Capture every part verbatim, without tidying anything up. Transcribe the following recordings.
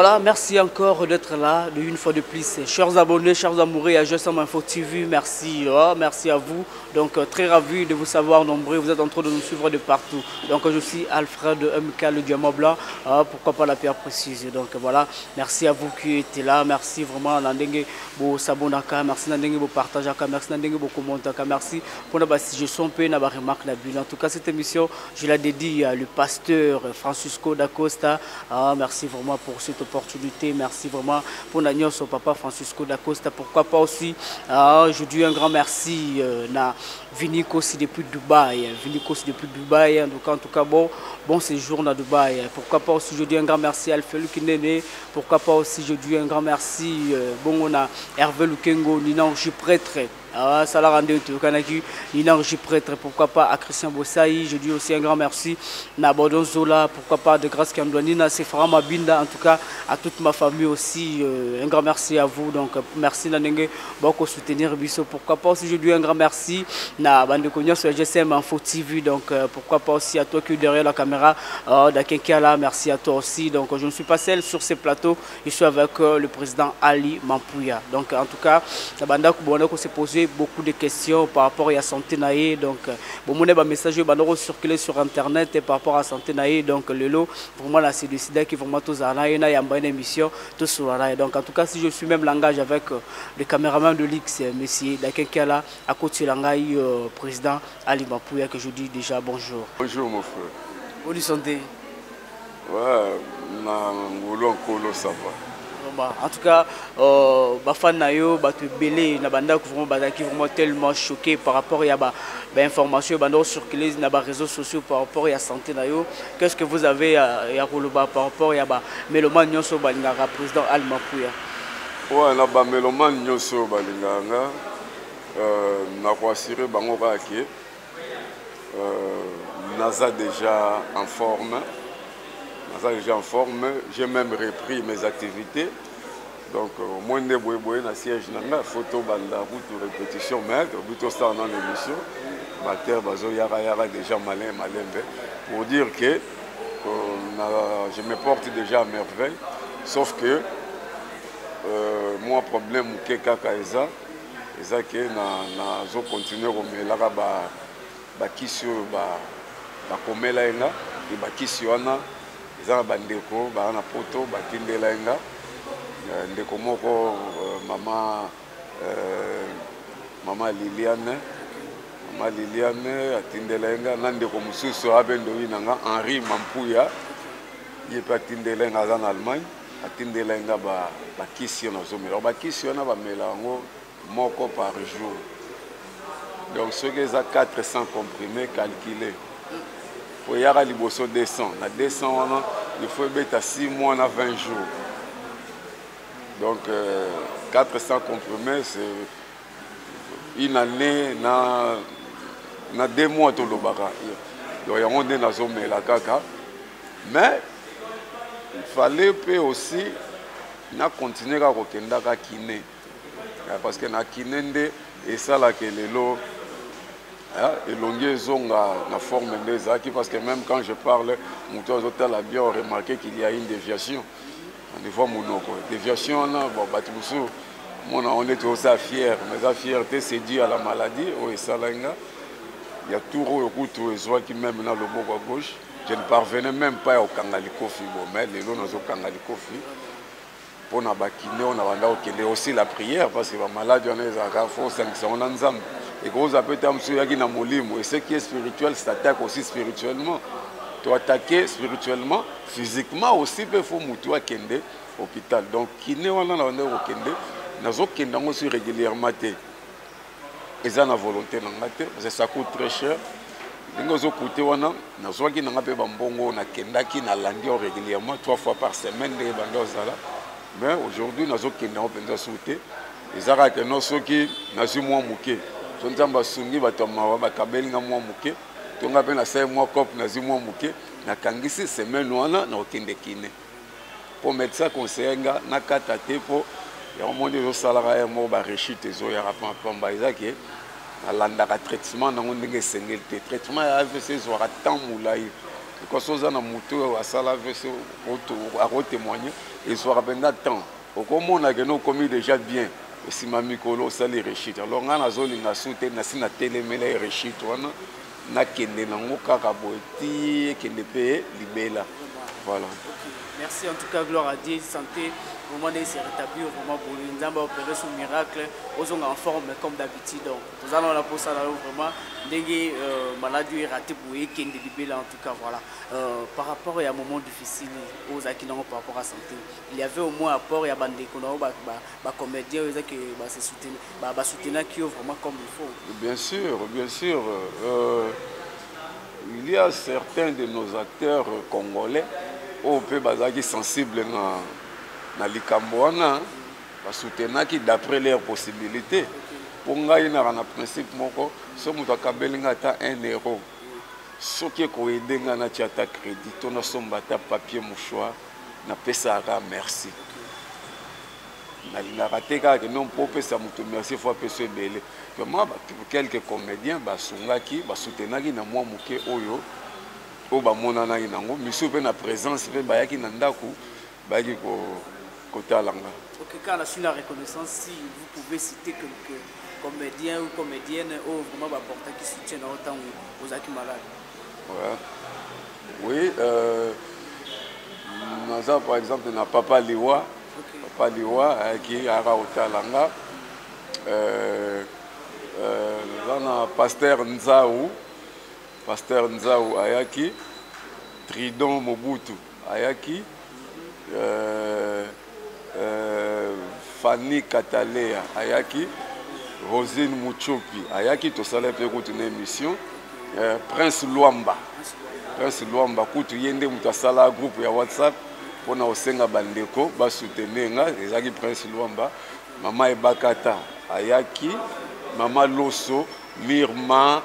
voilà, merci encore d'être là, de une fois de plus. Chers abonnés, chers amoureux à G S M Info T V, merci, oh, merci à vous. Donc euh, très ravi de vous savoir nombreux, vous êtes en train de nous suivre de partout. Donc je suis Alfred M K, le diamant blanc, euh, pourquoi pas la pierre précise. Donc voilà, merci à vous qui étiez là, merci vraiment Nandenge Bo Sabonaka, merci Nandenge Bo Partageaka, merci Nandenge Bo Commentaka, merci pour la suggestion, pour la remarque. En tout cas, cette émission, je la dédie à le pasteur Francisco da Costa. Ah, merci vraiment pour cette opportunité, merci vraiment pour Nagnos au papa Francisco da Costa. Pourquoi pas aussi, ah, je dis un grand merci euh, na Vinicos depuis Dubaï, Vinicos depuis Dubaï. Donc en tout cas, bon, bon séjour à Dubaï. Pourquoi pas aussi, je dis un grand merci à Alfelu Kinene. Pourquoi pas aussi, je dis un grand merci, euh, bon, on a Hervé Lukengo, Nina Oji prêtre. Ah, ça l'a rendu au Canada, Nina Oji prêtre. Pourquoi pas à Christian Bossaï. Je dis aussi un grand merci à Bodon Zola. Pourquoi pas de grâce Kandoua, Nina Sefara Mabinda. En tout cas, à toute ma famille aussi, euh, un grand merci à vous. Donc, merci Nanenge beaucoup soutenir Bisso. Pourquoi pas aussi, je dis un grand merci na bande konya sur G S M Info T V. Donc euh, pourquoi pas aussi à toi qui es derrière la caméra, euh, là, merci à toi aussi. Donc je ne suis pas seul sur ces plateaux, je suis avec euh, le président Ali Mampouya. Donc en tout cas la bande ko s'est posé beaucoup de questions par rapport à la santé naïe. Donc bon mon ba message bande circuler sur internet et par rapport à la santé naïe. Donc le lot vraiment là c'est décidé qui vraiment tous à naïe na yamba une émission tout sur la. Donc en tout cas si je suis même langage avec euh, le caméraman de l'X monsieur là à côté langaï euh, président Ali Mampouya que je dis déjà bonjour. Bonjour mon frère. Bonne santé. Ouais, na ngolo nkolo ça va. En tout cas, euh, bafan na yo batu belé na banda ko vraiment bazaki vraiment tellement choqué par rapport à ba information bando circuler na ba réseaux sociaux par rapport à santé na yo. Qu'est-ce que vous avez à ya koloba par rapport à ba mélomane nyonso balingaka président Ali Mampouya? Ouais, na ba mélomane nyonso balinganga euh na ko assurer bango ka ke euh Naza déjà en forme. Naza déjà en forme, j'ai même repris mes activités. Donc au moins de boy boy na siège nanga photo banda route répétition mais buto ça dans l'émission. Bacteur bazo yara yara déjà malin malembe pour dire que euh, je me porte déjà à merveille sauf que euh, moi problème que kaka eza eza que na na zo continuer komelaka ba ba kisio ba ba komela enga et ba kisio ana eza ba ndeko ba na poto ba tindela enga ndeko moko mama euh, mama Liliane mama Liliane atindela enga na ndeko mususu abendo inanga Henri Mampouya yepa tindela enga za na Allemagne atindela enga ba ba kisio na zomela ba kisio na ba melango moko par jour. Donc ce qui est quatre cents comprimés calculés. Pour y avoir liboso deux cents. Na deux cents il faut mettre à six mois à vingt jours. Donc euh, quatre cents comprimés c'est une année na na deux mois tout le bara. Donc il y a on est dans zone la kaka. Mais il fallait peu aussi na continuer à rekenda ka kiné. Parce que na kinende et ça là que les lots et l'ongier zonga la forme des acquis parce que même quand je parle mon hôtel a bien remarqué qu'il y a une déviation on voit mon déviation là bon batubusu mon on est aussi fier mais la fierté c'est dû à la maladie ou ça là il y a tout le route et qui même dans le bord à gauche je ne parvenais même pas au kangali kofi bon mais les lots nous au kangali kofi pour na bakine on a vanda okende aussi la prière parce que les malades on est à fond cinq cents on ensemble et gros appel tamsu yaki na molimo et ce qui est spirituel s'attaque aussi spirituellement tu attaquer spirituellement physiquement aussi il faut mutu akende hôpital donc kiné on a vanda okende nazo kende aussi régulièrement té et ça na volonté na ngate parce que ça coûte très cher ndenge zo coûter wana nazo ki na ngape bambongo na kendaki na landi régulièrement trois fois par semaine de bando zala. Mais aujourd'hui, nous avons des sauté. Les Arabes qui nous sont qui nous moins mouqués. Nous avons sungi batama bakabeli nga moins mouqués. Nous avons na cinq mois cop nous moins mouqués. Na kangisi semaine noana na okende kiné. Pour médecin conseiller nga na katate pour ya monde zo salara mo ba rechute zo ya rapam pamba izaki na landa ka traitement na ndenge sengel traitement ya A V C zo ra tant moulai Quand on a moto à sala à témoigner et soit pendant temps. Au comment on a commis déjà bien. Si ma micro ça les réchit. Alors on a zone na soute na sina télé mais les réchit wana na kende na ngoka kaboti kende pe libela. Voilà. Merci en tout cas, gloire à Dieu, santé, vraiment de se rétablir, vraiment pour nous avons opéré son miracle, aux sommes en forme comme d'habitude. Donc, nous allons la pour ça vraiment, des maladies ratées pour eux qui sont en tout cas, voilà. Euh, par rapport à un moment difficile aux acquis par rapport à la santé, il y avait au moins apport, il y a des comédiens qui se soutenaient qui ont vraiment comme il faut. Bien sûr, bien sûr. Euh, il y a certains de nos acteurs congolais on peut être sensible na likambo wana basoutenir qui d'après leurs possibilités pour ngai na na principe moko so mutu akabelinga ata un euro soki ekoyede nga na tiata crédit to na somba ta papier mouchoir na pesaka merci nalingaka te kaka non mpo opesa mutu merci fo apesa ebele koma quelques comédiens basungaki basoutenaki na mwa moke oyo o ba monana inango miso pe na présence pe bayaki na ndaku bayaki ko kotalanga. OK, quand on a su la reconnaissance, si vous pouvez citer quelques comédiens ou comédiennes ou vraiment apporter qui soutiennent autant aux acquis malades. Ouais. Oui, euh Naza par exemple na Papa Liwa, okay. Papa Liwa qui ara otalanga euh euh là pasteur Nzaou Pasteur Nzaou Ayaki, Tridon Mobutu Ayaki, euh, euh, Fanny Katalea Ayaki, Rosine Mouchopi Ayaki, tout ça là peut continuer émission. Euh, Prince Luamba, Prince Luamba, kutu yende mutasala groupe ya WhatsApp pour na osenga bandeko ba soutenir nga ezaki Prince Luamba, Mama Ebakata Ayaki, Mama Loso, Mirma.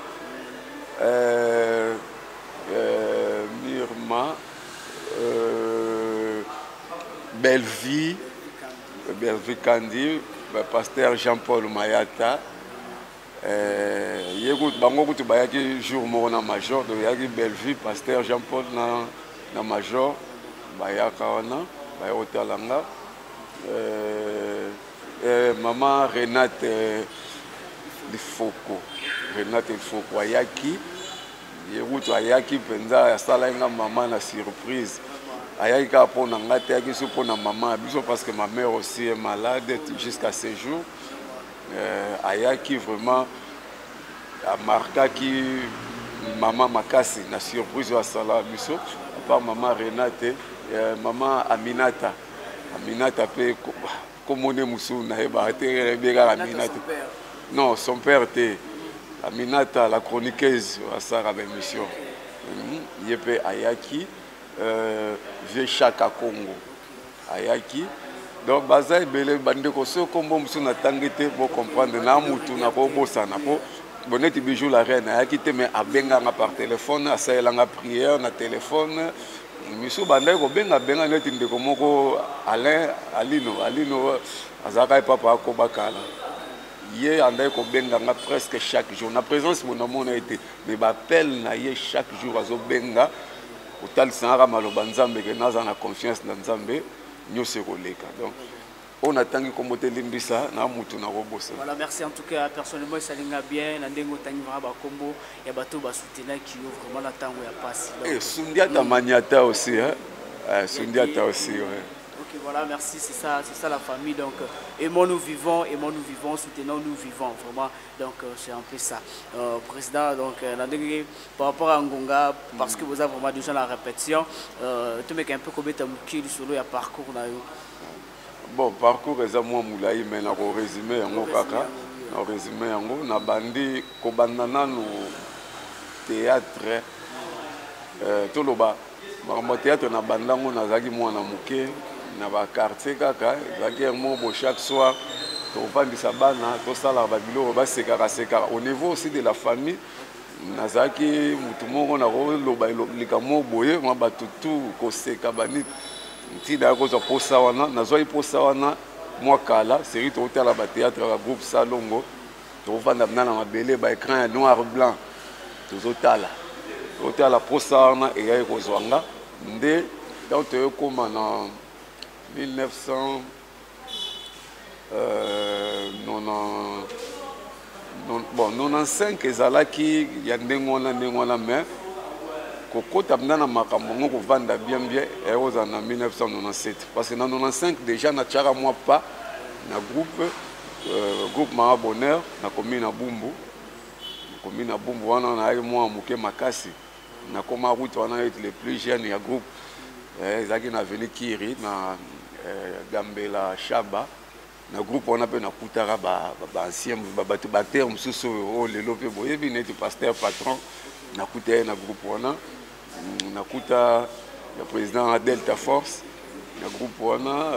Euh, euh, Mirma, euh, Bellevie, Bellevie Kandi, pasteur Jean-Paul Mayata. Il y a un jour où on a major, il y a Bellevie, pasteur Jean-Paul na major, Bayaka wana, Bayotalanga. Maman Renate Lifoko. Renate Foko ayaki yerutu ayaki penza ya sala nga maman na surprise ayaki ka pona ngate ayaki so pona maman biso parce que ma mère aussi est malade jusqu'à ce jour euh, ayaki vraiment a marqué qui maman makasi na surprise ya sala biso à part maman Renate euh, maman Aminata Aminata pe komone musu na eba te bega Aminata non son père était Aminata, la chroniqueuse à Sarah Bémission. Il y a Ayaki, Vieux Chaka Congo. Ayaki. Donc, Bazaï Bele Bandeko, ce qu'on a tangité pour comprendre, Namoutou, Nabobo Sanapo, Bonnet Bijou la reine, Ayaki, mais à Benga par téléphone, à Saïlanga prière, na téléphone. Monsieur Bandeko, Benga Benga, net de Komoko, Alain, Alino, Alino, Azara et Papa Kobakala. Hier, on a benga presque chaque jour. La présence mon amour a été, mais m'appelle na chaque jour à Zobenga. Au tal Sahara Malobanzambe que nous avons confiance dans Nzambe, nous sommes collègues. Donc, on attend que comme tu l'as ça, na mutu na robosa. Voilà, merci en tout cas personnellement ça linga bien. Nandengo tangiva ba kombo ya bato ba soutenir qui vraiment la tango ya passe. Et Sundiata Maniata aussi, hein. Sundiata aussi, ouais. Ok, voilà, merci, c'est ça, c'est ça la famille. Donc, aimons nous vivons, aimons nous vivons, soutenons nous vivons, vraiment. Donc, c'est un peu ça. Euh, président, donc, euh, par rapport à Ngonga, parce que vous avez vraiment déjà la répétition, euh, tu mets un peu comme tu as du solo, il y a parcours. Bon, parcours, c'est moi, Moulaï, mais on résumé, on kaka, on résumé, on a bandé, Kobanana, nous théâtre, tout le bas. Mon théâtre, on a bandé, on a zagi, moi, on a mouké. Na ba quartier kaka zaki mo chaque soir to vandisa bana to sala ba bilo ba sekaka sekaka au niveau aussi de la famille nazaki mutu moko na ko loba likamo boye ma batutu ko seka bani ntida ko zo posa wana nazo i posa wana moi kala série to tala ba théâtre ba groupe Salongo to vanda na mabele ba écran noir blanc to zo tala côté à la prosarna et ya kozwanga ndé donc comme en mille neuf cents euh non non bon quatre-vingt-quinze ezalaki ya ndenge wana ndenge wana mais kokota mna na makambo ngo kovanda bien bien eoza na mille neuf cent quatre-vingt-dix-sept parce que na quatre-vingt-quinze déjà na tchara moi pas na groupe euh, groupe Mara Bonheur na commune na Bumbu commune na Bumbu wana na moi muke makasi na koma route wana être les plus jeunes ya groupe eh zaki na venu Kiri na eh, Gambela Shaba na groupe on appelle na kutara ba ba ancien ba batu bater mususu o lelo pe boyebi neti pasteur patron na kuta na groupe wana na kuta le président Delta Force na groupe wana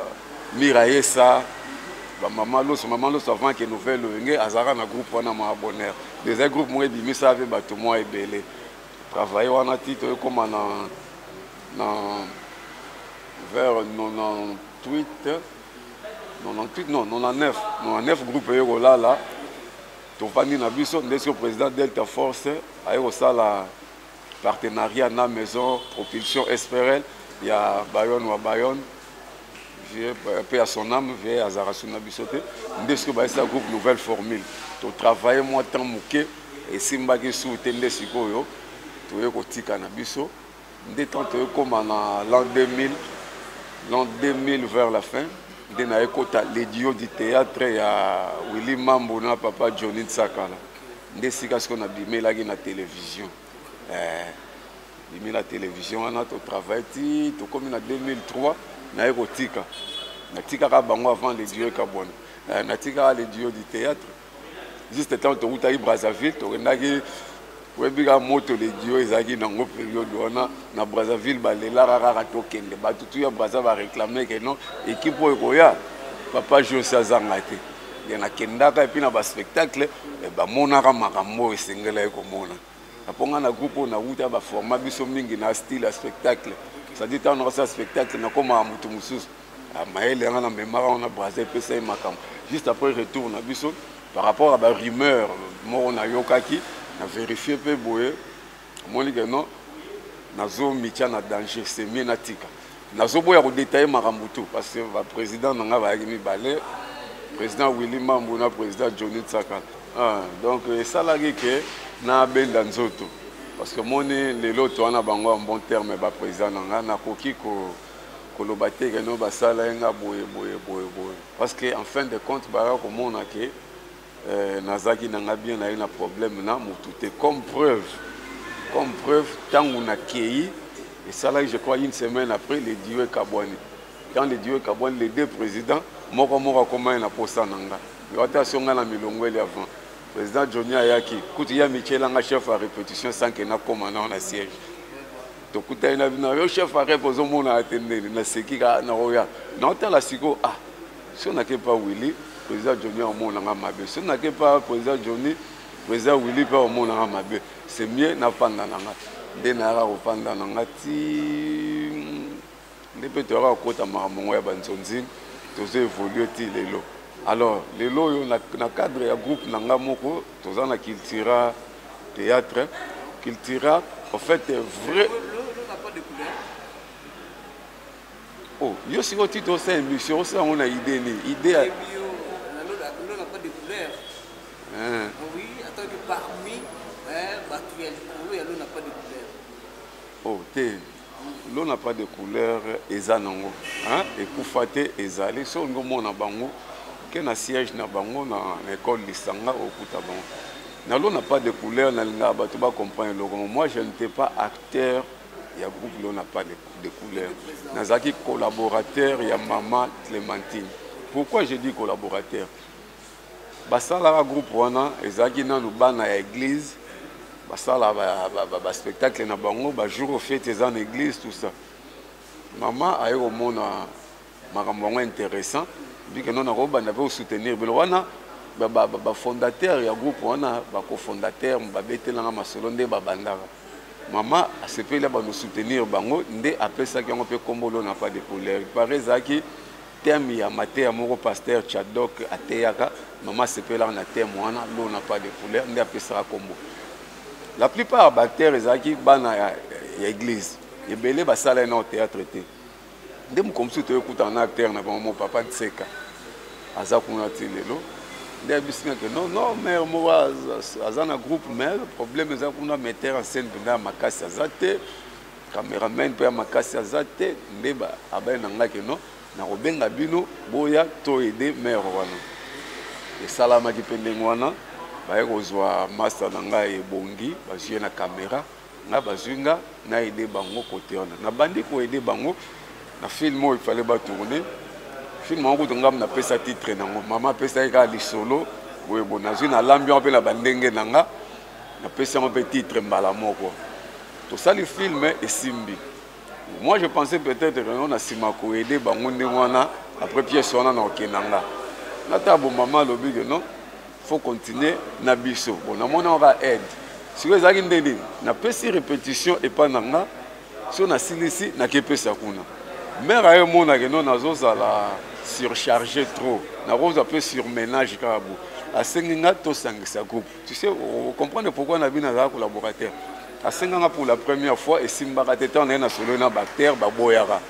Miraesa ba maman lo so maman lo avant que nouvelle ngé azara na groupe wana ma bonheur des groupes moi bi misa avec batu moi ebele travailler wana titre comme na na vers quatre-vingt-dix-huit quatre-vingt-dix-huit non quatre-vingt-dix-neuf quatre-vingt-dix-neuf groupe eko là là tovandi na biso ndesiko président Delta Force ayeko sala partenariat na maison propulsion Esperel ya Bayonne wa Bayonne j'ai paix à son âme vie à Zarasuna bisoté ndesiko ba sa groupe nouvelle formule to travailler moi tant muke et simbaki sous tende sikoyo to yeko tika na biso ndé tant comme en l'an deux mille l'an deux mille vers la fin de na ekota les duos du théâtre ya Willy Mambo na papa Johnny Tsakala ndé sika ce qu'on a bimé la na télévision euh bimé la télévision on a to travail ti to comme en deux mille trois na ekotika na tika ka bango avant les duos kabona na tika les duos du théâtre juste temps to uta Brazzaville to ndaki webiga moto les duos ezaki nango période wana na Brazzaville balela rara tokende batutu ya Brazza va réclamer que non équipe oya papa José Zangate na kendaka et puis na ba spectacle e ba monaka makambo esengela ekomona aponga na groupe na uta ba format biso mingi na style à spectacle ça dit on a ça spectacle na koma mutu mususu a maele ngana memara on a Brazza pe ça makambo juste après retour na biso par rapport à ba rumeur mo na yokaki na vérifier peu boye moni que non nazo mitia na danger c'est mieux natika nazo boya ko détailler makambutu parce que le président nanga ba yimi balé président Willy Mambo na président Johnny Tsakala ah donc ça la que na benda nzoto parce que moni lelo to na bango en bon terme ba président nanga na koki ko ko lobate que no ba sala nga boye boye boye boye parce que en fin de compte ba ko mona que Euh, Nazaki n'a bien eu un problème na mutute comme preuve comme preuve tant on a accueilli et ça là je crois une semaine après les dieux Kabouani quand les dieux Kabouani les deux présidents moko moko comment na posa nanga rotation na milongweli avant président Johnny Ayaki kuti ya Michel nga chef à répétition sans que na commandant na siège to kuta ina na yo chef à reposo mona atender na sekika na roya na hôtel siko ah si on n'a pas Willy président Johnny au monde en mabe si on n'a pas président Johnny président Willy pas au monde en mabe c'est mieux na panda nanga de na au panda nanga ti ne peut être au côté mamongo ya banzonzi tous évoluer ti lelo alors lelo yo na na cadre ya groupe nanga moko tous en cultura théâtre cultura en fait vrai oh yo si au titre c'est émission ça on a idée ni idée Hein. Oui, attends que parmi l'actualité, l'eau n'a pas de couleur. Oh, l'eau n'a pas de couleur, ezanango. Hein? Et pour fêter, ezalé, sur le moment na bango, que na siège na bango na l'école Lisanga au Koutabango. Na l'eau n'a pas de couleur, na linga batu ba comprendre le moment. Moi, je n'étais pas acteur. Il y a groupe l'eau n'a pas de, de couleur. Nazaki collaborateur, il y a maman Clémentine. Pourquoi je dis collaborateur? Basala groupe wana ezaki na lubana ya église basala ba ba ba spectacle na bango ba jour au fête en église tout ça maman aye au mona makambo intéressant bi que non na roba na veut soutenir belo wana ba ba ba fondateur ya groupe wana ba cofondateur ba betelanga masolo nde ba bandaka maman asepela ba nous soutenir bango nde apesa ki on peut kombolo na pas de couleur paraît zaki thème ya maté moko pasteur Chadok ateyaka maman sepela na thème wana l'eau n'a pas de couleur ndi apesaka kombo La plupart des acteurs, ils sont dans l'église. Ils sont dans la salle de théâtre. Dès que je suis un acteur, mon papa Tseka. Aza kuna tilelo. Dès que non, non, mais moi, Azana groupe, mais le problème est qu'on a metteur en scène dans ma casse azate, caméraman pour ma casse azate, ndeba aben nanga que non, na robenga bino, boya to aider mère wana. Et salama qui pende ngwana, ba ekozwa master nanga e bongi, ba jouer na caméra, na bazunga na aider bango côté wana. Na bandi ko aider bango, na film il fallait ba tourner. Film on ngam na pesa titre nango mama pesa ka li solo we bona zina l'ambiance pe na bandenge nanga na pesa mo pe titre mbala moko to ça le film et simbi. Moi je pensais peut-être que on a simako aider bango ndengwana après pièce on a na okenanga na tabo mama lobi que non faut continuer na biso bon na mona on va aide si vous avez ndende na pesa répétition et pas nanga si on a silisi na ke pesa kuna mère a mona que non nazo la surchargé trop. Na rose un peu surménage carabou. À Senginga to sangisa groupe. Tu sais, vous comprenez pourquoi on a vu un collaborateur. À Senginga pour la première fois et Simba Teta on est na solo na bactère ba boyara.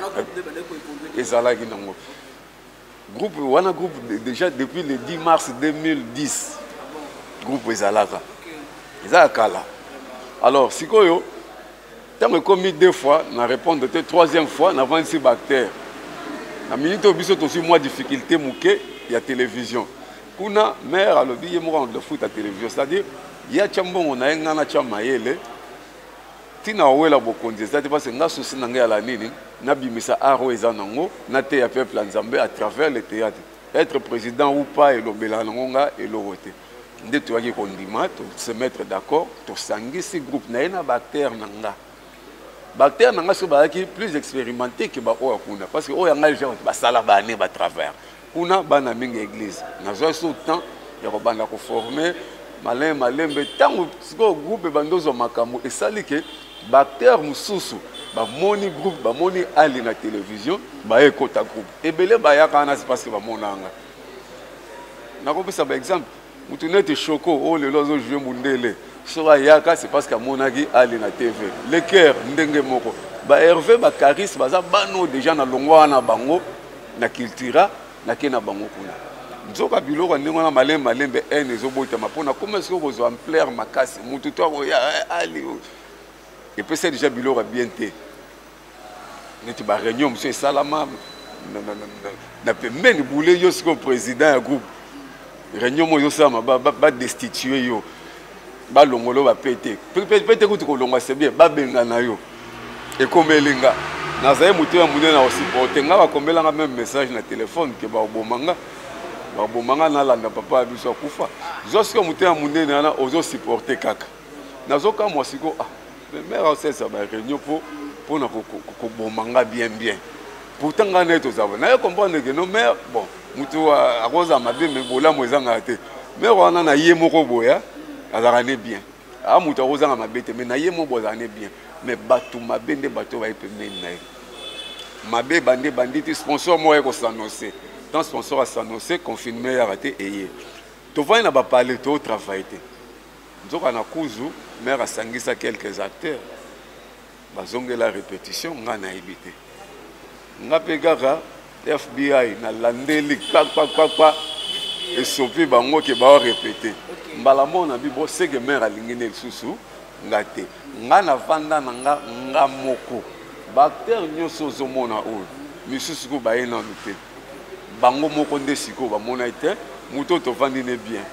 Et ça là qui nango. Groupe wana groupe déjà depuis le dix mars deux mille dix. Groupe Ezalaka. Ezalaka. Alors, sikoyo tant que commis deux fois, na répondre de troisième fois, na vingt-six bactères. La minute au biso aussi moins difficulté mouké il y a télévision. Kuna mère a le billet moi de foot à télévision, c'est-à-dire il y a chambon on a un ngana chamayele. Tina wela bokonzi, c'est-à-dire parce que nga souci nanga la nini, na bimisa aro ezanango, na te ya peuple nzambe à travers le théâtre. Être président ou pas et lobela ngonga et loroté. Ndé tu vas kondima, se mettre d'accord, to sangi si groupe na ena bactère nanga. Bactère nanga so ba ki plus expérimenté que ba o kuna parce que o yanga gens ba sala ba ne ba travers kuna bana mingi église na zo so temps ya ko banda ko former malin malembe tango siko groupe bandozo makambo et sali que bactère mususu ba moni groupe ba moni ali na télévision ba ekota groupe ebele ba ya kana c'est parce que ba monanga na ko pesa ba exemple mutunete choko o le lozo jouer mundele Sora yaka c'est parce que monagi ali na T V. Le cœur ndenge moko. Ba Hervé ba charisme baza bano déjà na longwa na bango na cultura na kena bango kuna. Nzoka biloko ndenge na malembe malembe en ezobota mapona comment est-ce que vous ampleur makasi mutu to ya ali. Et puis c'est déjà biloko bien té. Neti ba réunion monsieur Salama na na na na pe men boulé yo ce président ya groupe. Réunion mo yo sama ba ba destituer yo. Ba longolo ba pété pété ko to longa c'est bien ba benga na yo et comme elinga na zaye mutu ya munene na supporter nga ba kombela nga même message na téléphone ke ba bomanga ba bomanga na landa papa biso kufa zoske mutu ya munene na ozo supporter kaka nazoka moi siko ah mais mère c'est ça ba réunion pour pour na ko ko bomanga bien bien pourtant nga neto zaba na comprendre que non mais bon mutu a rosa mabe me bola mwezanga te mais wana na ye moko boya azarane bien a muta ozanga mabete mais na ye mo bozane bien mais batu mabende bato va epemeni na ye mabe bande banditi sponsor mo eko s'annoncer tant sponsor a s'annoncer confirmer ya raté eye to va na ba parler to travailler te nzoka na kuzu mère asangisa quelques acteurs bazonge la répétition nga na ebité nga pegaka F B I na landeli kwa kwa kwa kwa et sopi bango ke ba répéter mbala mona bibo seke mère alingine susu ngate ngana vanda nanga ngamoko bacteur nyoso zo mona o misusu ko ba ena lupe bango moko nde siko ba mona ite muto to vandi ne bien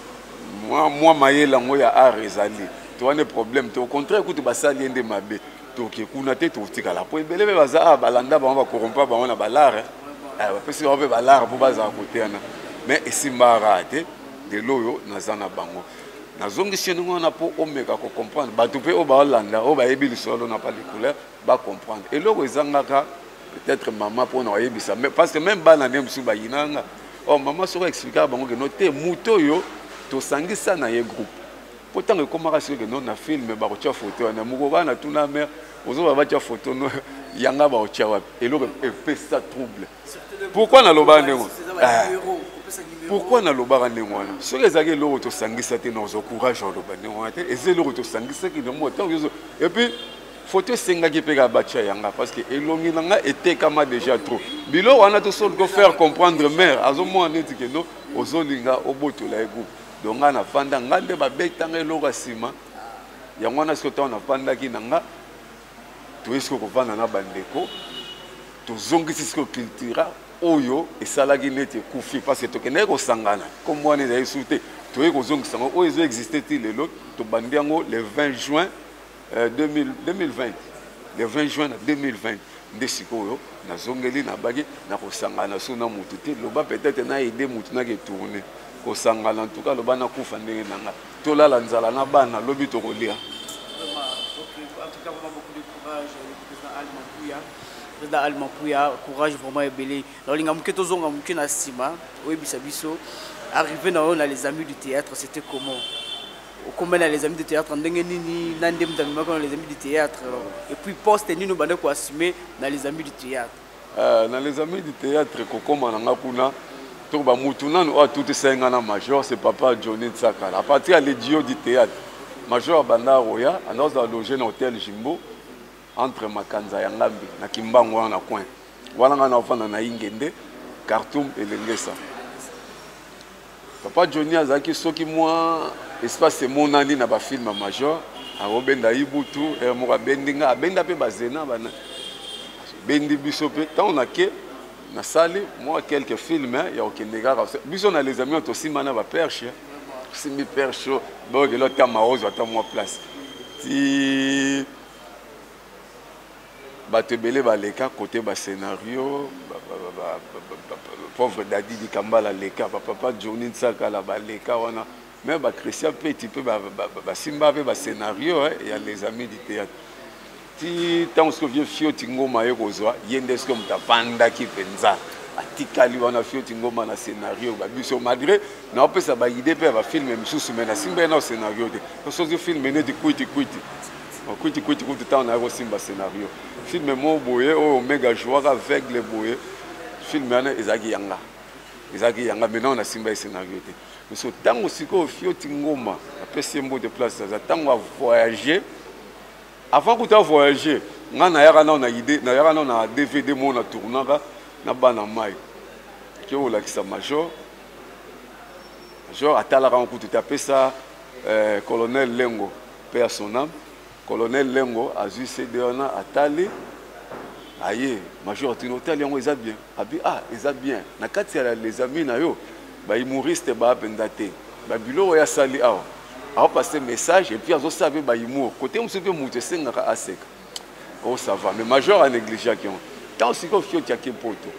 moi moi mayela ngo ya arezali to wane problème to au contraire ko to basali ende mabe to ke kuna te to tika la po belebe baza balanda ba ba corrompa ba ona balare ah ba pesi ba balare po baza côté ana mais esimba raté de loyo nazana bango nazongisi ngona po omeka ko comprendre bato pe o ba landa o ba yebi lisolo na pas les couleurs ba comprendre et loko ezangaka peut-être maman pour na yebisa mais parce que même bana nem su ba yinanga oh maman soko expliquer bango que noté muto yo to sangisa na ye groupe pourtant que comment rassurer que non na film ba ko tia photo na muko bana tuna mère ozo ba tia photo no yanga ba o tia wa et loko e fait ça trouble pourquoi na loba ndemo pourquoi na lobaka ndenge wana soki ezalaki eloko tosangisa te na ozo courage oloba ndenge wana te eza eloko tosangisaki nango ntango et puis photo esengaki mpe ka batya yanga parce que elongi na nga etekama déjà trop bilo wana tosoli kofaire comprendre mare azomona neti keno ozolinga obotola ye groupe donc nga nafanda nga nde babetanga eloko ya nsima yango wana soki ntango nafandaki na nga toyesi kovanda na bandeko tozongisi siko cultura oyo esalaki neti ekufi parce que tokendaki kosangana kombo wana ezali su te toyei kozongisa yango oyo ezoexiste ti lelo tobandi yango le vingt juin deux mille vingt le vingt juin na deux mille vingt nde sikoyo nazongeli nabaki na kosangana so na mutu te loba peut-être na aide mutu naki etourne kosangana en tout cas loba nakufa ndenge na nga tolala nzala na bana lobi tokolia. Président Allemand Pouya, courage vraiment ébélé. Alors, il y a beaucoup de choses qui sont sima. Oui, bisabiso. Arrivé dans les amis du théâtre, c'était comment? Comment les amis du théâtre, on les amis du théâtre. Et puis poste ni nous bandé quoi assumer dans les amis du théâtre. Dans les amis du théâtre, comment on a kuna tout ba mutuna no a tout cinq ans major, c'est papa Johnny Tsakala. À partir de l'idiot du théâtre, major Banda Roya, on a logé dans l'hôtel Jimbo. Entre Makanza ya Ngambi na Kimbangu wana coin wana ngana ofana na Ingende Khartoum et Lengesa papa Johnny azaki soki moi espace monani na ba film major arobenda ibutu e moka bendinga abenda pe bazena bana bendi biso pe tant on a que na sali moi quelques films ya okendega biso na les amis on tosima na ba perche simi perche donc le temps maozo ata moi place ti batebele baleka côté ba scénario pauvre Dadi di Kambala leka papa Johnny Tsakala baleka wana mais ba Christian petit peu ba simba pe ba scénario et les amis du théâtre ti tant que vieux fio tingoma yekozwa yende ce que mutapanda ki penza atikali wana fio tingoma na scénario ba biso malgré na pesa ba idée pe ba film misusu mais na simba na scénario te parce que film ne di kuiti kuiti kuiti kuiti kuiti tant na ko simba scénario film mo boye o mega joie avec les boye film yana ezaki yanga ezaki yanga maintenant on a simba scénario te mais so tango siko fio tingoma apesi mbo de place ça tango a voyager avant que tu voyager ngana yaka na na idée na yaka na D V D mo na tournaka na bana mai ki o la kisa major major atala ka ko tu taper ça colonel Lengo père son âme colonel Lengo a vu C D on a atali aye major tinotel yango eza bien abi ah eza bien na kati ya les amis na yo ba humoriste ba pendate ba bilo ya sali awa a passer message et puis azo savoir ba humour côté monsieur pe mutu sengaka aseka oh ça va mais major a négligé qui on tant si ko fio tia ke poto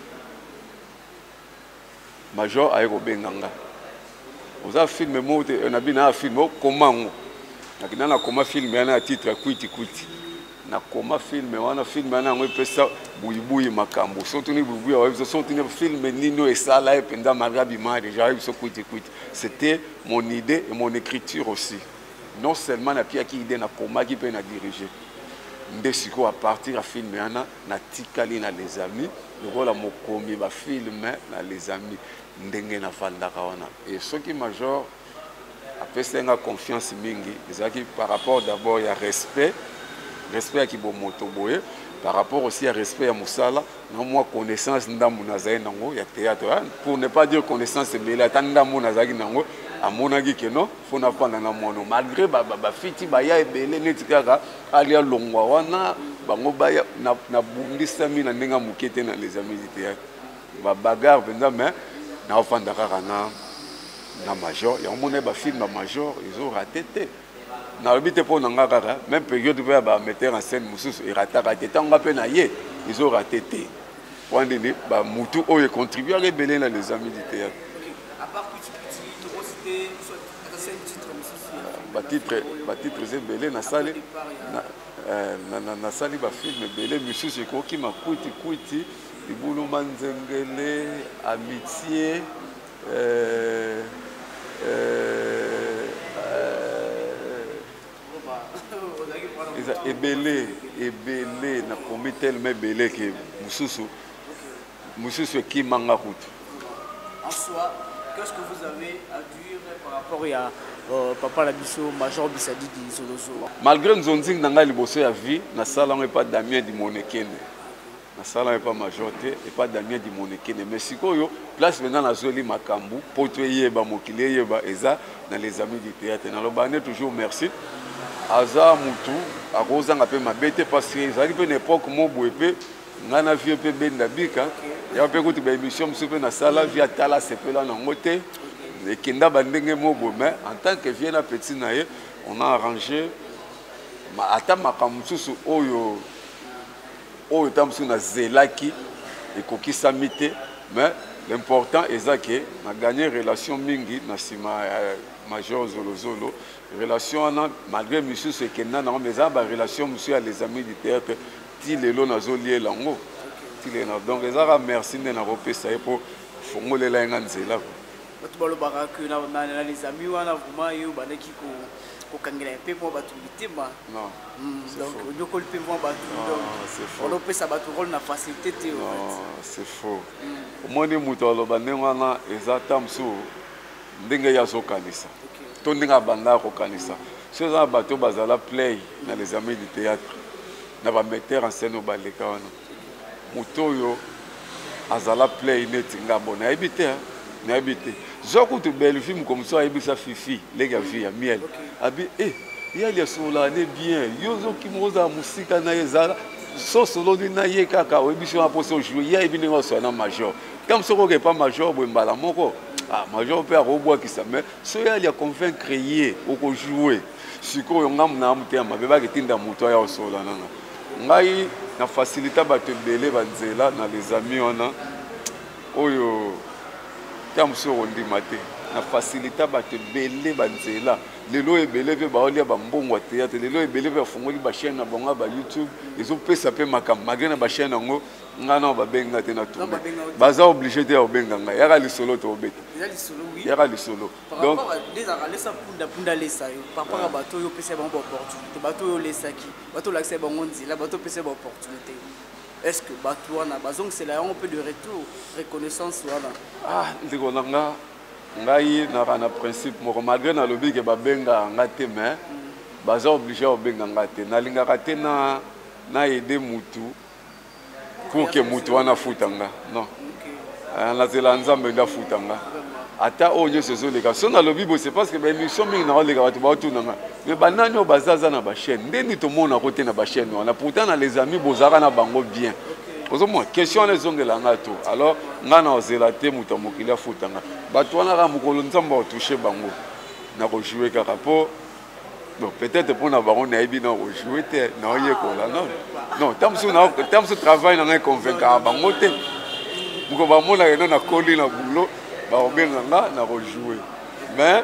major a eko benganga oza film mo te na bina film comment nakina na koma film yana titre kwiti kwiti na koma film wana film yana ngo pesa buibuyi makambo surtout ni buibuyi wa biso surtout ni film nino esala e penda magabi ma déjà biso kwiti kwiti c'était mon idée et mon écriture aussi non seulement na pia ki idée na koma ki pe na diriger ndesiko à partir à film yana na tikali na les amis le rôle mokomi ba film na les amis ndenge na fandaka wana et ce qui major après c'est une confiance mingi ezaki par rapport d'abord il y a respect respect à Kibomoto boye par rapport aussi à respect à Moussala non moi connaissance ndamu nazaye nango ya théâtre pour ne pas dire connaissance bela tandamu nazaki nango amonaki que non faut na panda na mono malgré ba ba fiti ba ya ebele neti kaka alia longwa wana bango ba na na bundisa mina ndenga mukete na les amis du théâtre ba bagarre benza mais na ofanda kaka na na major ya mona ba film major ils ont raté na habité pour nanga kaka même période ba ba metteur en scène mususu et rata raté tanga pe na ye ils ont raté point de ba mutu o e contribuer à rebeller les amis du théâtre à part petit petit to citer soit titre mususu ba titre ba titre c'est belé na salle na na na salle ba film belé mususu ko ki makuti kuti ibulu manzengele amitié euh ebele ebele na komi tellement ebele ke mususu mususu ekimanga kutu en soi, qu'est-ce que vous avez à dire par rapport à euh, Papa Labisso, Major Bissadi di Zolozo? Malgré nous on dit que dans la liboso ya vie, na sala on pas Damien di Monekene. Na sala on pas majorité et pas Damien di Monekene. Mais sikoyo place maintenant na zoli makambu, poto yeba mokile yeba eza dans les amis du théâtre. Na lo bané toujours merci. Aza mutu akoza ngape mabete parce que ezali pe époque mo boepe ngana vie pe benda bika. Ya pe ko tu ba émission msupe na sala via tala sepela na ngote. Et Kenda Bandenge Mobo, mais en tant que vieux petit naïe, on a arrangé ma ata makamususu oyo oyo tamsu na zelaki et koki samite, mais l'important est que na gagné relation mingi na sima Major Zolo Zolo, relation ana malgré monsieur ce Kenda na mais ba relation monsieur à les amis du théâtre ti lelo na zolier lango ti lelo donc les ara merci na repesa pour fongolela nganzela. Les amis, on a vraiment eu qui kokangela pe mo batu bitima non donc on peut pe mo batu donc on peut ça batu rôle na facilité te non c'est faux omoni muto aloba ndengana ezata msu ndenge ya zokanisa to ndinga banda ko kanisa ceux za bato bazala play na les amis du théâtre na ba metteur en scène baleka wana muto yo azala play net ngabona ebite na ebite Zoko tu belle film comme ça, il bisa fifi, les gars filles à miel. Abi eh, il y a les sola ne bien. Yozo qui moza musique na yezala, so solo ni na ye kaka, o biso a poso jouer, il y a ibini ngo so na major. Comme soko que pas major bo mbala moko. Ah, major peut robo qui ça mais so ya les convainc créer ou ko jouer. Siko yo ngam na mute ma beba ketinda muto ya sola nana. Ngai na faciliter bato belé banzela na les amis ona. Oyo Tamso ondi maté na facilita bato belé banzela lelo ebele pe baolia ba mbongo théâtre lelo ebele pe fongoli ba chaîne na bonga ba YouTube ils ont pesa pe makam magana ba chaîne ngo ngana ba benga te na tout baza obligé de obenga nga yaka lisolo to obeta yaka lisolo oui yaka lisolo donc les aralesa punda punda lesa yo papa ka bato yo pesa ba opportunité bato yo lesa ki bato l'accès ba ngonzila bato pesa ba opportunité. Est-ce que Batouana, c'est là un peu de retour, reconnaissance voilà. Ah, je dis nga ngai na na principe mo malgré na lobby ke babenga ngate mais baza obligé obenga ngate na linga kate na na aider mutu pour que mutu wana futanga non. Ah na zela nzambe nda futanga. Ata onyo sezo les gars son na lobby c'est parce que ben émission mingi na les gars ba tout nanga mais banani bazaza na ba chaîne ndeni to mona côté na ba chaîne on a pourtant na les amis bozara na bango bien aux moins question les ongela ngato alors ngana ozela te muto mokili afutanga bato wana ka mukolo nzamba o toucher bango na ko jouer ka rapport bon peut-être pour na baron na ebi na ko jouer te na oye ko la non non tamsu na tamsu travail na ngai convaincre bango te muko ba mona eno na koli na boulot ba obenga nga na rejouer mais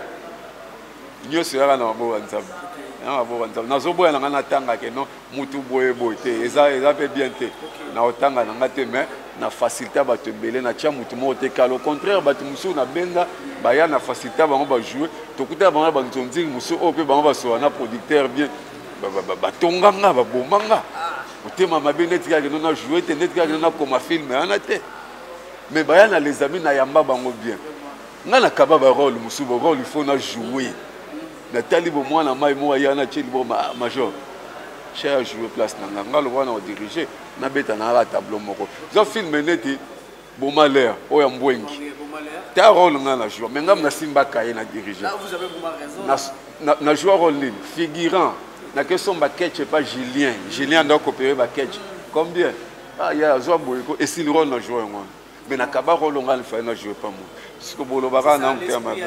nyo sera na bo nzambe na bo nzambe na zo boya na na tanga ke non mutu boye bote eza eza pe bien te na otanga na ngate mais na facilité ba te belé na tia mutu mo te kala au contraire ba tu musu na benga ba ya na facilité ba ba jouer to kuta ba ba ntonzi musu o pe ba ba so na producteur bien ba ba ba tonga nga ba bomanga otema mabene tika ke non na jouer te net ka ke na comme film ana te mais bah na les amis na yamba bango bien nga na kaba ba rôle musu ba rôle il faut na jouer na talibo moi na mai moi ya na tsheli bo major cher jouer place na nga lo wana o diriger na beta na la tableau moko zo film neti bo malheur o ya mbwengi ta rôle nga na jouer mais ngam na simba kaye na diriger là vous avez vraiment raison na na jouer rôle ni figurant na que son ba ketch pas Julien Julien doit coopérer ba ketch combien ah ya zo boyko et si le rôle na jouer ngwa mais na kaba rôle ngal fa na jouer pas moi parce que bolo baka na mpe ma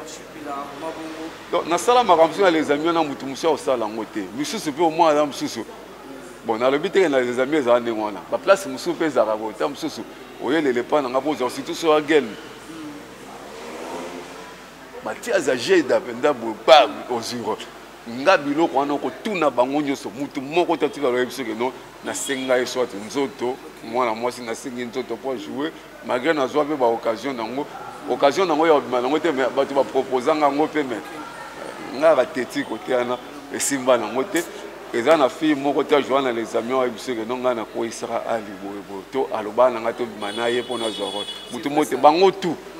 donc na sala makamsu les amis na mutu musu au sala ngote musu se peut au moins na musu bon na le bité na les amis za ndengwana ba place musu pe za rabota musu oyele le pa na ngaboza surtout sur la gueule Mathias za jeda penda bo pa oziro nga biloko wana ko tuna bango nyoso mutu moko tatika lo ebiso ke no na senga e soit nzoto mwana mwasi na sengi nzoto pour jouer malgré na zwa pe ba occasion nango occasion nango ya nango te mais ba tu ba proposer ngo pe mais nga ba teti côté ana e simba nango te eza na fille moko ta joana les amis wa ebiso ke no nga na ko isra ali boye boye to aloba na nga to manaye pona zwa mutu mote bango tout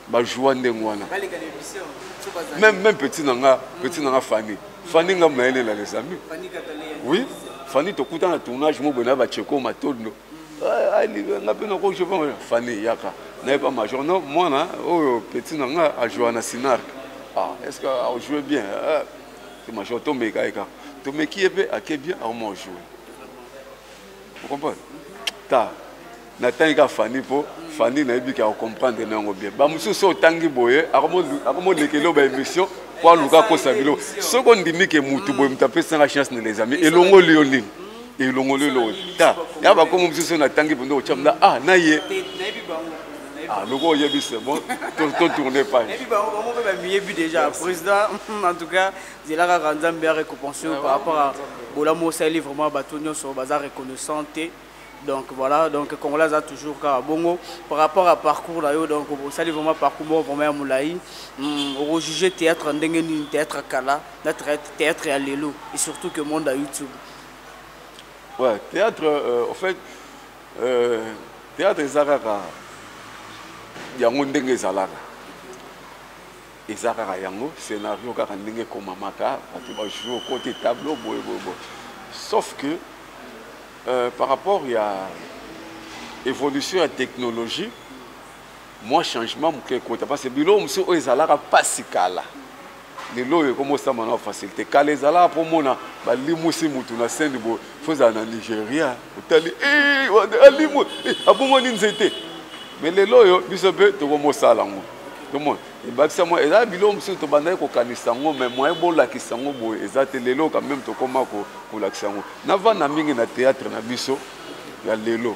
ba joie ndengwana même même petit nanga petit nanga Fanny Fanny nga maele la les amis oui Fanny to kuta na tournage mo bona ba cheko matondo ali nga pena ko je vois Fanny yaka na pas major non moi na oh petit nanga a joué na Sinar ah est-ce que a joué bien c'est major tombe kaika tombe qui est a bien a mo joué vous comprenez ta na tanga Fanny po Fanny na yebi ka comprendre nango bien ba mususu otangi boye akomo akomo lekelo ba émission kwa luka ko sabilo soko ndimi ke mutu boye mutapesa nga chance ne les amis elongo lioli elongo lelo ta ya ba komo mususu na tangi bondo ochamda ah na ye ah logo yebi c'est bon to tourner page et puis ba on peut ba yebi déjà président en tout cas Zela Ranzambe a récompensé par rapport à Bolamo Sali vraiment batonyo sur bazar reconnaissante. Donc voilà, donc Congolais a toujours car bongo par rapport à parcours là, donc ça lui vraiment parcours vraiment moulaï, on juger théâtre ndengeni théâtre kala, notre théâtre à l'élo et surtout que monde à YouTube. Ouais, théâtre euh, en fait euh, théâtre ezalaka yango ndenge ezalaka. Ezalaka yango scénario kaka ndenge komamaka, tu vas jouer au côté tableau boy boy boy. Sauf que Euh, par rapport à l'évolution de la technologie, moi, changement, parce que le bureau, monsieur, ils allaient pas si calme. Les lois, comment ça m'a facilité. Quand les allaient pour moi, bah, les mousses, moutou, na scène, il faut aller en Nigeria. Vous allez, eh, allez, moi, ah bon, moi, n'hésitez. Mais les lois, ils sont peu, tu vois, ça là, tout le monde. Et bah, ça moi, et là, bilo, monsieur, tu bandes ko kanisango, mais moi, bon, la kisango, boy, exact, les lois, quand même, tu comment ko ko la kisango. N'ava na mingi na théâtre na biso, ya lelo.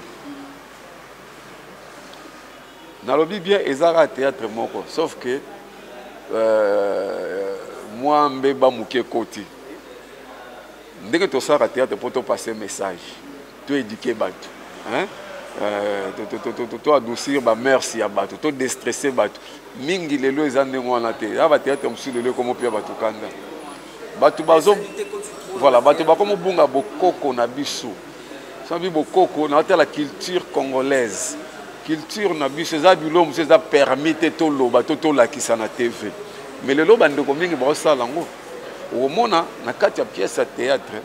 Na lobi bien, ezara théâtre moko, sauf que euh, moi, mbeba mouké koti. Dès que tu sors à théâtre pour te passer un message, tu éduquer bateau, hein? Tu adoucir ba merci ya bato, tu déstresser bato. Mingi lelo ezande ngwana te. Ya ba théâtre msu lelo comme pia bato kanda. Bato bazo voilà, bato ba comme bunga bokoko na biso. Ça bi bokoko na la culture congolaise. Culture na biso za bilo msu za permis to lo bato to la kisana T V. Mais lelo bande ko mingi ba sala ngo. Au mona na kati ya pièce à théâtre.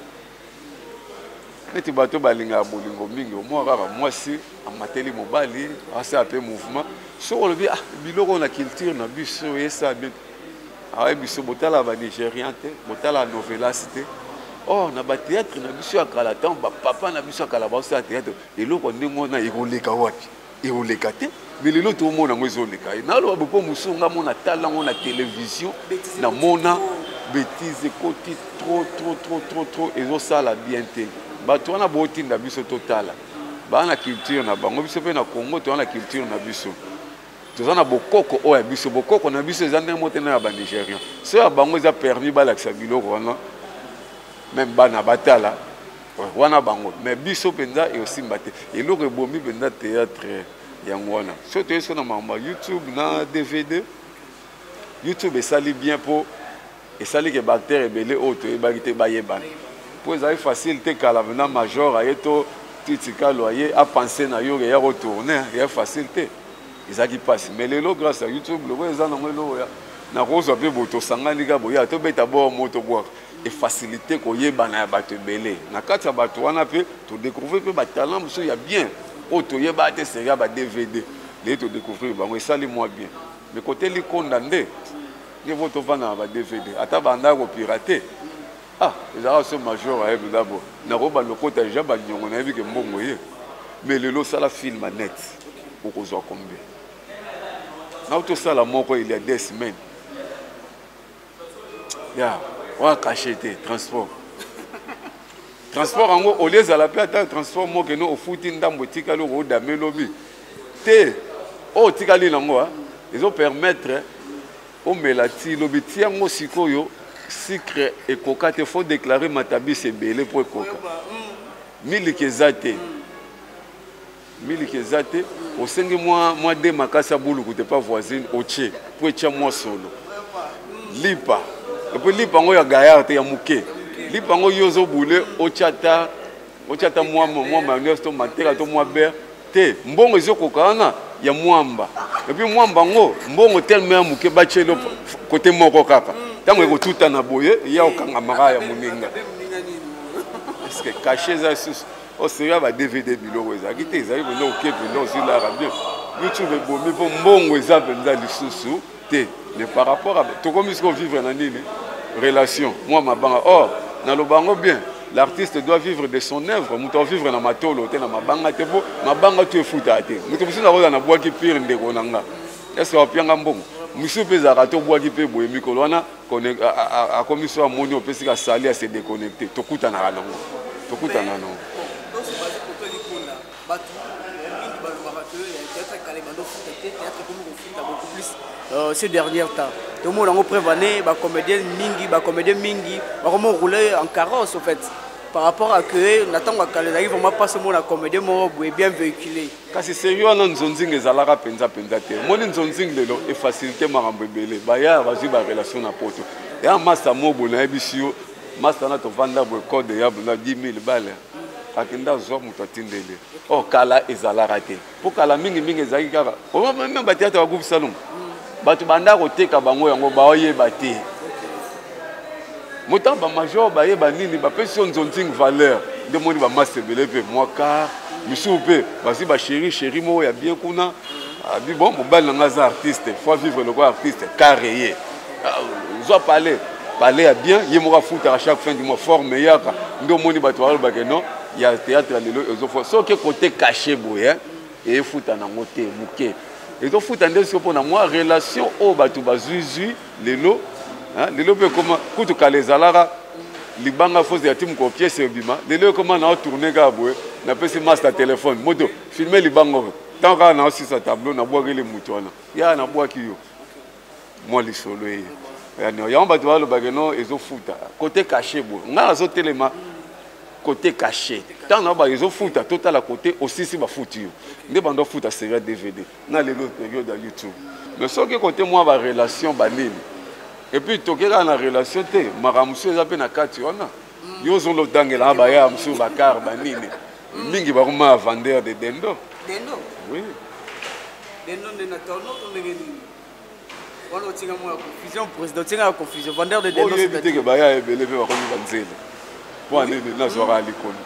Neti bato balinga bolingo mingi moi kaka moi si amateli mobali asa pe mouvement so le bi ah biloko na culture na biso esa bien ah biso botala ba nigérien te botala novelas te oh na ba théâtre na biso akala tant ba papa na biso akala ba sa théâtre eloko ndingo na ikoleka wapi ikoleka te mais lelo to mona ngwezo leka na lo bo musunga mona tala ngona télévision na mona bêtise côté trop trop trop trop trop ezo sala bien te bato wana botinda biso totala bana culture na bango biso pe na Congo to na culture na biso toza na bokoko oya biso bokoko na biso ezande motena ya ba Nigérien so ya bango za permis balakisa biloko wana même bana batala wana bango mais biso penza e aussi mbate eloko ebomi penza théâtre yango wana so to eso na mama YouTube na D V D YouTube esali bien po esali ke bactère ebele auto e bagite bayebana. Pour ça, c'est facile, tu as la major, tu as pensé à yo, il y a retourné, il est facile. Ils ont qui passe. Mais les lots, grâce à YouTube, le voyez, ils ont na rose peu boto sangani ga boya to beta bo moto boire et facilité ko yeba na bato belé na kati ya bato wana pe to découvrir pe ba talent monsieur ya bien o to yeba te série ba D V D les to découvrir ba moi ça les moi bien mais côté li condamné ni voto vana ba D V D ata banda ko pirater. Ah, les arabes sont majeurs à eux d'abord. Naroba le côté déjà bagnon, on a vu que bon moyen. Mais le lot ça la film net pour qu'on soit combien. Now tout ça la mort il y a des semaines. Ya, on a caché transport. Transport en gros au lieu de la plate transport moi que nous au footing dans boutique à l'euro d'amelobi. Té, oh tikali nango hein. Ils ont permettre au melati lobiti en gros sikoyo. Sucre et coca, il faut déclarer matabi c'est belé pour coca. Mille kezate. Mille kezate. Au cinq mois, moi de makasa boulou que t'es pas voisine, au tché, pour être moi solo. Lipa. Et puis lipa ngo ya gaillard te ya muke. Lipa ngo yozo boulé au chata, au chata moi moi manesto matera to moi ber te. Mbongo zo coca na ya mwamba. Et puis moi bango mbongo tellement muke bachelo côté moko kaka tango ko tuta na boye ya okanga mara ya muninga est-ce que cacher ça sous au sérieux va D V D biloko za kité za ko no ke no sur la radio YouTube bomi po mbongo za penza lisusu te mais par rapport à to comme ce qu'on vivre na nini relation moi ma banga or na lo bango bien l'artiste doit vivre de son œuvre muto vivre na matolo te na mabanga te bo mabanga tu futa te muto bisina ko na boaki pire ndeko nanga est-ce que opianga mbongo musu peza rato boaki pe boye mikolo wana connect a commission a moni opesi ka sali à se déconnecter to kuta na nango to kuta na nango donc c'est basé pour toi likona batu mingi ba marateur théâtre kalebando futa te théâtre comme ko futa beaucoup plus euh ces derniers temps tout le monde en prévané ba comédien mingi ba comédien mingi ba comment rouler en carrosse en fait par rapport à que n'attend que les arrive vraiment pas ce monde à comédien mo bien véhiculé kasi sérieux na nzonzinga ezalaka penza penza te moni nzonzinga lelo e facilité marambo ebele ba ya ba ba relation na poto ya master mobo na ebisio master na to vanda bo code ya na dix mille balles akenda zo muto tindele oh kala ezalaka te po kala mingi mingi ezaki kaka o même ba théâtre wa groupe salon batu banda ko teka bango yango ba oyeba te motant ba major ba yeba nini ba pesi nzonzinga valeur de moni ba master belé pe moi car misu pe basi ba chéri chéri mo ya bien kuna abi bon mobile nga za artiste faut vivre le quoi artiste carré zo parler parler à bien yemo futa à chaque fin du mois fort meilleur ndo moni ba to ba que non il y a théâtre lelo ezo faut so que côté caché boye et futa na ngote muke et donc futa nde so pona moi relation o ba to ba zuzu lelo hein lelo pe comment kutu kalezalaka libanga fose ya timu ko pièce bima lelo comment na tourner ga boye na pesi master téléphone moto filmer libango tant ka na aussi sa tableau na boire les moutons ya na boire ki yo moi li solo e ya no ya mba to ba lo bageno ezo futa côté caché bo nga zo telema côté caché tant na ba ezo futa total à côté aussi si ba futi yo nde bando futa série D V D na lelo période à YouTube mais ce que côté moi ba relation ba nini et puis tokera na relation te maramuso eza pe na kati wana yo zo lo dangela ba ya muso ba car ba nini mingi ba kuma vendeur de dendo dendo oui dendo ne na tono to ngeni wala tinga mo confusion président tinga confusion vendeur de dendo c'est que ba ya ebele pe ba ko banzela pour aller na zora likoni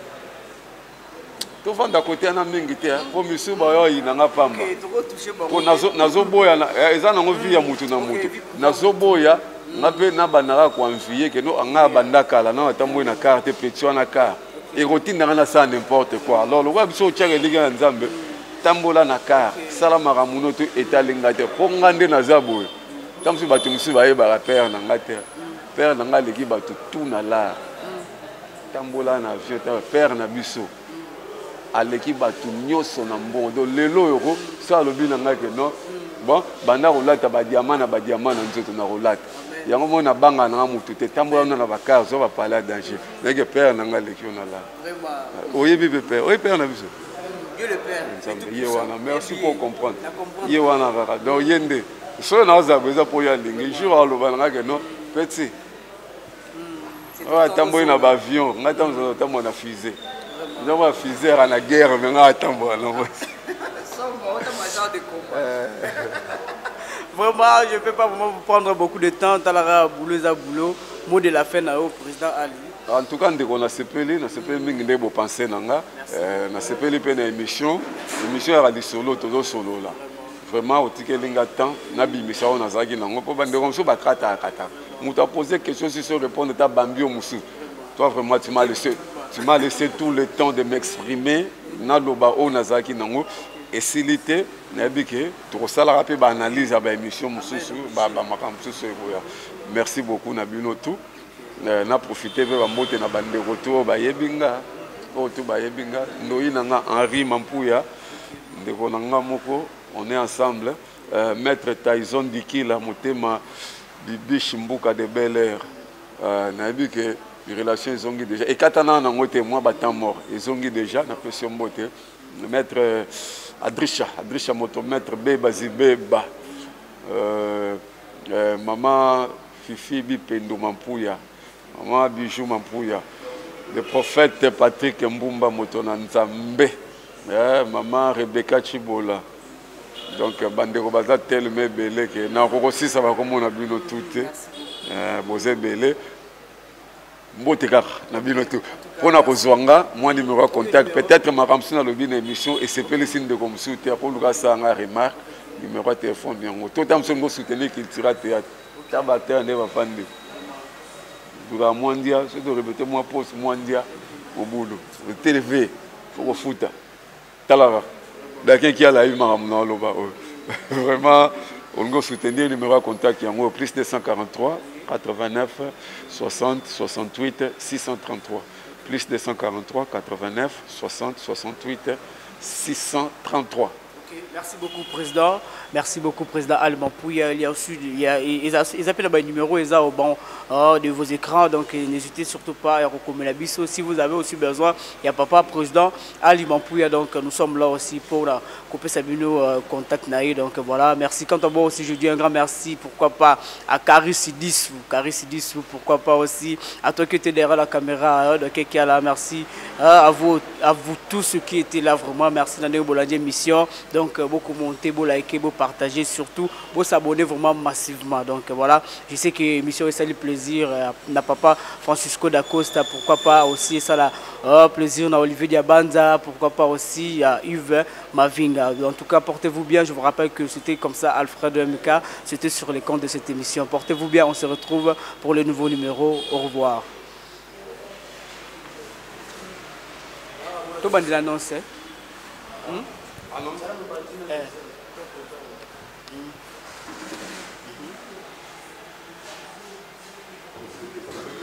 to vanda côté na mingi te pour monsieur ba yo ina nga pamba ko nazo nazo boya na eza na ngovi ya mutu na mutu nazo boya ngape na banaka ko envier que no nga bandaka la na tambo na carte petit na car et routine na ça n'importe quoi alors le web so tchaka liga nzambe tambola na car sala maramuno to etalinga te po ngande na zabo tamsu batu musu ba yeba père na ngate père na ngale ki batu tout na la tambola na vieux père na biso aleki batu nyoso na mbondo lelo euro ça lobi na ngake non bon banda rolata ba diamant na ba diamant na nzoto na rolata yango mona banga na mutu te tambola na ba car zo ba parler danger neke père na ngale ki on a là vraiment oyebi be père oyebi père na biso Dieu le père yewana merci pour comprendre yewana rara donc yende so na za beza pour ya lingi jour aloba na ngake non petit ah tambola na ba avion ngata mzo tambola na fusée nous avons fusée à la guerre, mais on attend. Vraiment, je ne peux pas vraiment vous prendre beaucoup de temps. Talara boulot à boulot, mot de la fin au président Ali. En tout cas, on a sepelé, on a sepelé, on a pensé, on a sepelé une émission, l'émission est solo, tout solo là. Vraiment, au ticket linga temps, on a bimisha, on a zagi nango, pour bande comme ça, bah kata kata. On t'a posé question si se répondre, t'as bambi au moussou. Toi vraiment, tu m'as laissé. Tu m'as laissé tout le temps de m'exprimer. Naloba o nazaki nango et silité nabike to sala rapé ba analyse ba émission mususu ba ba makam mususu boya. Merci beaucoup na bino tout. Na profiter ba mote na bande retour ba yebinga. O to ba yebinga noyi nanga Henri Mampuya ndeko nanga moko on est ensemble. Euh, maître Tyson Dikila motema Bibi Shimbuka de Bel Air. Euh nabike les relations ils ont déjà et katana na ngote moi batant mort ils ont déjà na pression moté maître Adrisha Adrisha moto maître Beba Zibeba euh, euh, maman Fifi Bipendo Mampuya maman Bijou Mampuya le prophète Patrick Mbumba moto na Nzambe eh, maman Rebecca Chibola Donc bandeko baza tellement belé que na koko si ça va comme on a vu nos tout euh bosé belé mbote kaka na bino tout pona kozwanga moi numéro de contact peut-être ma ramsi na lobi na émission et c'est peut le signe de comme soutenir pour le ça nga remarque numéro de téléphone yango tout temps ngo soutenir culture théâtre tabater ne va fande dura mondia c'est de répéter moi poste mondia au boulot le télévé faut fouta talara d'accord qui a la eu maramna loba vraiment on go soutenir numéro de contact yango plus deux cent quarante-trois quatre-vingt-neuf soixante soixante-huit six cent trente-trois plus deux cent quarante-trois quatre-vingt-neuf soixante soixante-huit six cent trente-trois. Okay, merci beaucoup président, merci beaucoup président Alban Pouya. Il y a aussi il y a ils appellent le numéro ils au banc euh, de vos écrans, donc n'hésitez surtout pas à recommander la biso si vous avez aussi besoin. Il y a papa président Alban Pouya, donc nous sommes là aussi pour la couper sa bino euh, contact naï, donc voilà. Merci quant à moi aussi je dis un grand merci, pourquoi pas à Caris Sidis, Caris Sidis, pourquoi pas aussi à toi qui étais derrière la caméra, euh, de quelqu'un là, merci euh, à vous à vous tous ceux qui étaient là, vraiment merci dans les mission. Donc, beaucoup monter, beaucoup liker, beaucoup partager, surtout, beaucoup s'abonner vraiment massivement. Donc, voilà, je sais que l'émission est ça le plaisir. N'a papa Francisco Dacosta, pourquoi pas aussi ça la oh, plaisir. N'a Olivier Diabanza, pourquoi pas aussi à Yves Mavinga. En tout cas, portez-vous bien. Je vous rappelle que c'était comme ça, Alfred M K. C'était sur les comptes de cette émission. Portez-vous bien. On se retrouve pour le nouveau numéro. Au revoir. Tout le monde l'annonce. Hmm? Eh. Mm.